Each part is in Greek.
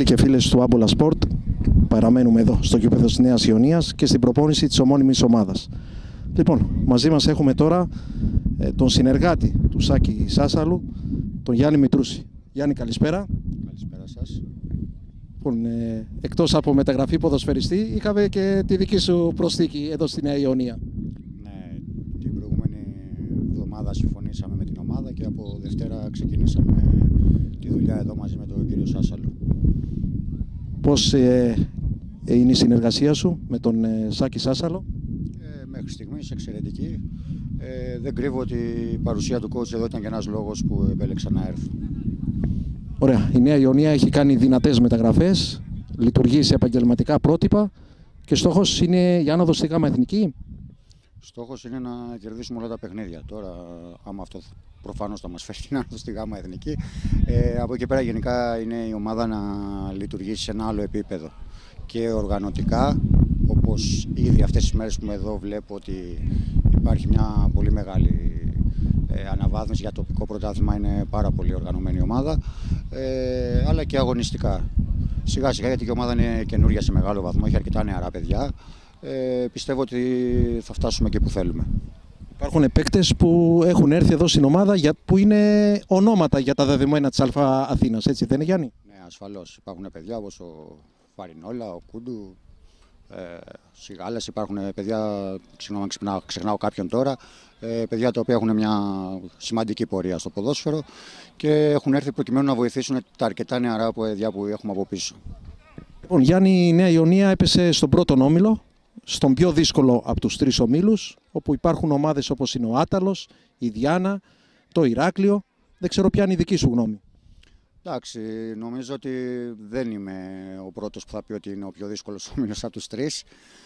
και φίλες του Άμπολα Σπορτ, παραμένουμε εδώ στο γήπεδο της Νέας Ιωνίας και στην προπόνηση της ομώνυμης ομάδας. Λοιπόν, μαζί μας έχουμε τώρα τον συνεργάτη του Σάκη Σάσαλου, τον Γιάννη Μητρούση. Γιάννη, καλησπέρα. Καλησπέρα σας. Λοιπόν, εκτός από μεταγραφή ποδοσφαιριστή, είχαμε και τη δική σου προσθήκη εδώ στη Νέα Ιωνία. Ναι, την προηγούμενη εβδομάδα συμφωνήσαμε με την ομάδα και από Δευτέρα ξεκινήσαμε τη δουλειά εδώ μαζί με τον κύριο Σάσαλου. Πώς είναι η συνεργασία σου με τον Σάκη Σάσαλο? Μέχρι στιγμής εξαιρετική. Δεν κρύβω ότι η παρουσία του coach εδώ ήταν και ένας λόγος που επέλεξα να έρθω. Ωραία. Η Νέα Ιωνία έχει κάνει δυνατές μεταγραφές, λειτουργεί σε επαγγελματικά πρότυπα και στόχος είναι η άνοδος στη ΓΑΜΑ Εθνική. Στόχος είναι να κερδίσουμε όλα τα παιχνίδια. Τώρα, άμα αυτό προφανώς θα μας φέρει την άνοδο στη ΓΑΜΑ Εθνική, από εκεί πέρα γενικά είναι η ομάδα να λειτουργήσει σε ένα άλλο επίπεδο. Και οργανωτικά, όπως ήδη αυτές τις μέρες που είμαι εδώ βλέπω ότι υπάρχει μια πολύ μεγάλη αναβάθμιση για τοπικό πρωτάθλημα, είναι πάρα πολύ οργανωμένη η ομάδα, αλλά και αγωνιστικά. Σιγά σιγά, γιατί η ομάδα είναι καινούρια σε μεγάλο βαθμό, έχει αρκετά νεαρά παιδιά. Πιστεύω ότι θα φτάσουμε εκεί που θέλουμε. Υπάρχουν παίκτες που έχουν έρθει εδώ στην ομάδα που είναι ονόματα για τα δεδομένα της ΑΛΦΑ Αθήνας, έτσι δεν είναι, Γιάννη? Ναι, ασφαλώς. Υπάρχουν παιδιά όπως ο Φαρινόλα, ο Κούντου, Σιγάλας, υπάρχουν παιδιά, ξεχνάω κάποιον τώρα, παιδιά τα οποία έχουν μια σημαντική πορεία στο ποδόσφαιρο και έχουν έρθει προκειμένου να βοηθήσουν τα αρκετά νεαρά παιδιά που έχουμε από πίσω. Λοιπόν, Γιάννη, η Νέα Ιωνία έπεσε στον πρώτον όμιλο, στον πιο δύσκολο από τους τρεις ομίλους, όπου υπάρχουν ομάδες όπως είναι ο Άταλος, η Διάνα, το Ηράκλειο. Δεν ξέρω ποια είναι η δική σου γνώμη. Εντάξει, νομίζω ότι δεν είμαι ο πρώτος που θα πει ότι είναι ο πιο δύσκολος όμιλος από τους τρεις.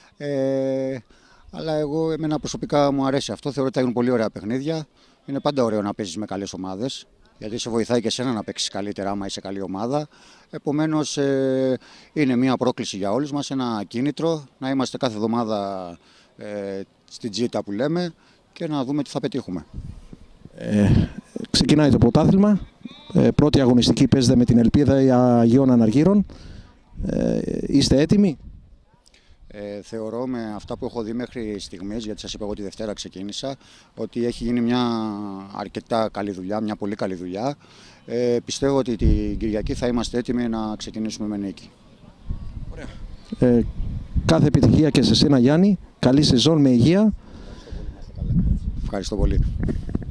Αλλά εμένα προσωπικά μου αρέσει αυτό. Θεωρώ ότι θα γίνουν πολύ ωραία παιχνίδια. Είναι πάντα ωραίο να παίζεις με καλές ομάδες, γιατί σε βοηθάει και εσένα να παίξεις καλύτερα άμα είσαι καλή ομάδα. Επομένως, είναι μια πρόκληση για όλους μας, ένα κίνητρο να είμαστε κάθε εβδομάδα στην τζίτα που λέμε και να δούμε τι θα πετύχουμε. Ξεκινάει το πρωτάθλημα. Πρώτη αγωνιστική παίζεται με την Ελπίδα Αγίων Αναργύρων. Είστε έτοιμοι? Θεωρώ με αυτά που έχω δει μέχρι στιγμής, γιατί σας είπα εγώ τη Δευτέρα ξεκίνησα, ότι έχει γίνει μια αρκετά καλή δουλειά, μια πολύ καλή δουλειά. Πιστεύω ότι την Κυριακή θα είμαστε έτοιμοι να ξεκινήσουμε με νίκη. Ωραία. Κάθε επιτυχία και σε σένα, Γιάννη. Καλή σεζόν με υγεία. Ευχαριστώ πολύ.